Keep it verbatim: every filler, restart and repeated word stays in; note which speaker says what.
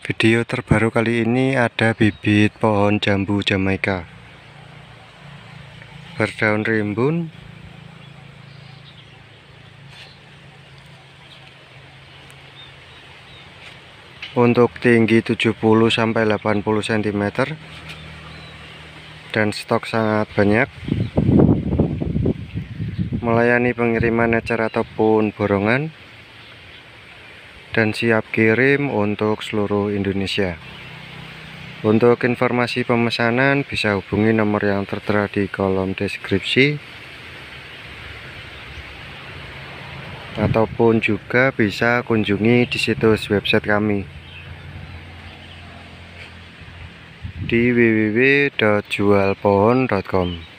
Speaker 1: Video terbaru kali ini ada bibit pohon jambu Jamaika berdaun rimbun. Untuk tinggi tujuh puluh sampai delapan puluh sentimeter dan stok sangat banyak. Melayani pengiriman ecer ataupun borongan dan siap kirim untuk seluruh Indonesia. Untuk informasi pemesanan bisa hubungi nomor yang tertera di kolom deskripsi, ataupun juga bisa kunjungi di situs website kami di w w w titik jual pohon titik com.